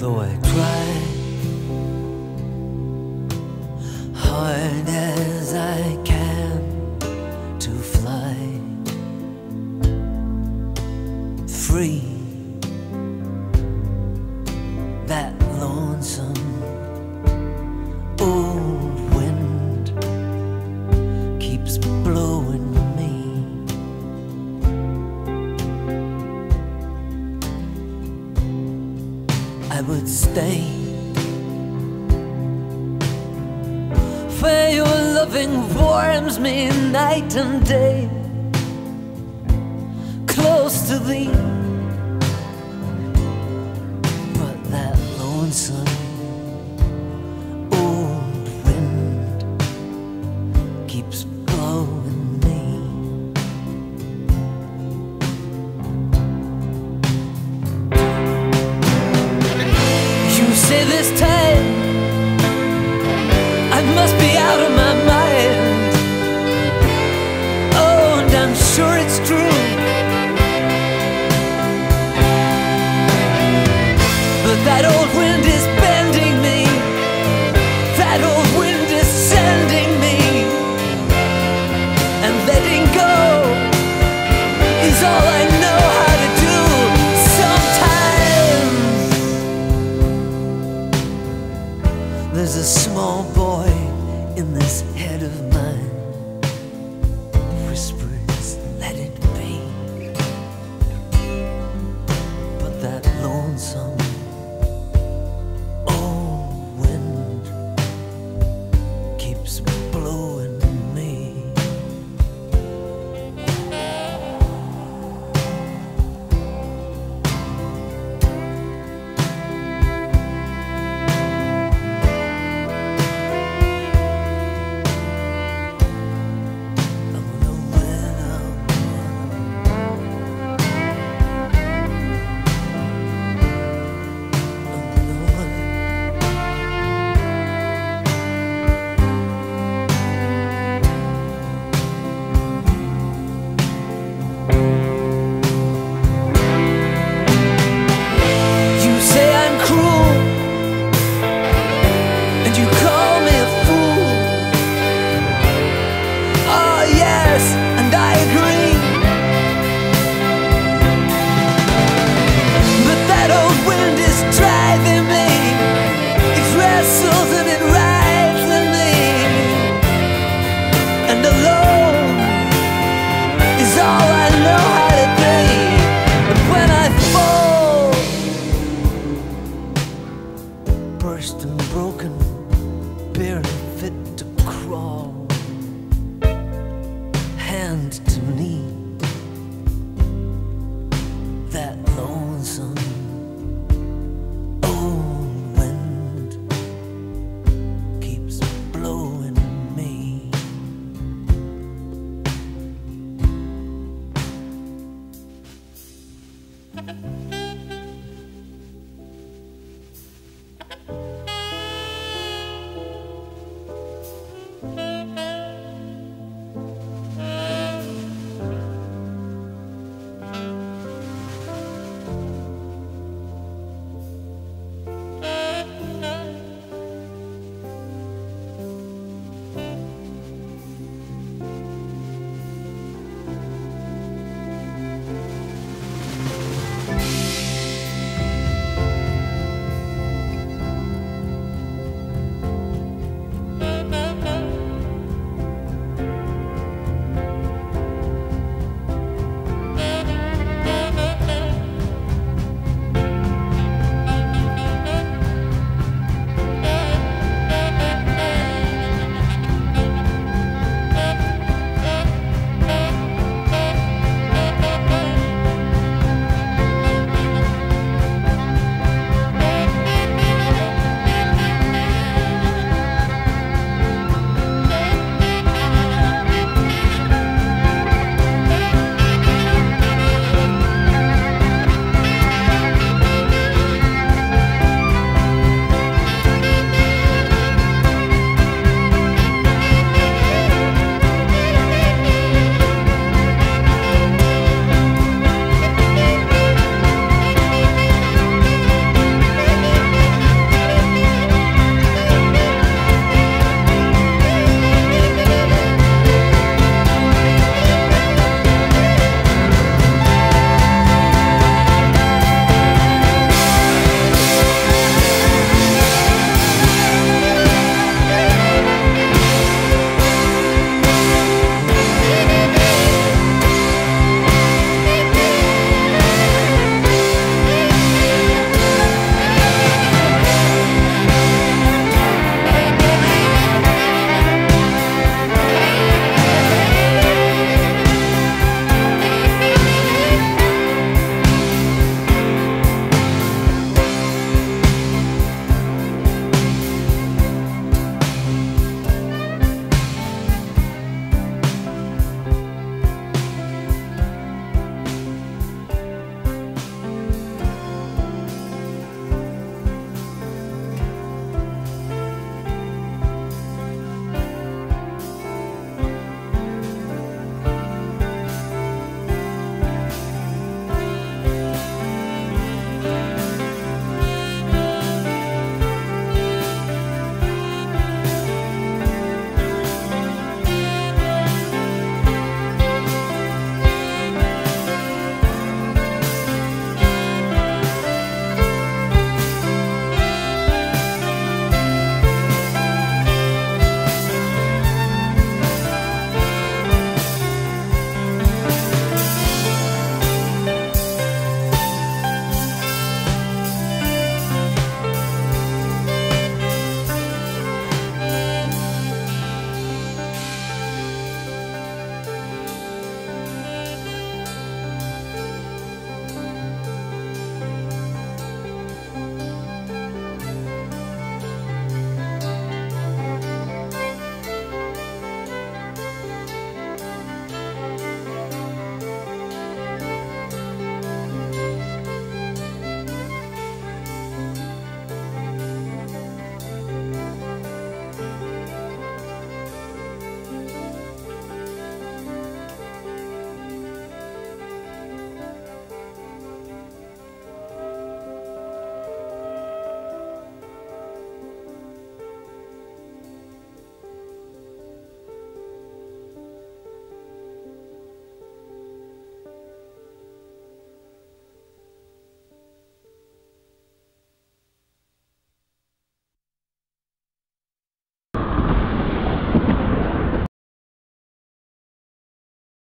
Though I try hard as I can to fly free, that lonesome old wind keeps blowing me. I would stay where your loving warms me night and day, close to thee. But that lonesome old wind keeps blowing me. You say this time I must be out of my mind. Oh, and I'm sure it's true. But that old wind is bending me. That old wind is sending me. And letting go is all I know how to do. Sometimes there's a small boy in this head of mine, whispers, let it be. But that lonesome old wind keeps blowing me. Burst and broken, barely fit to crawl.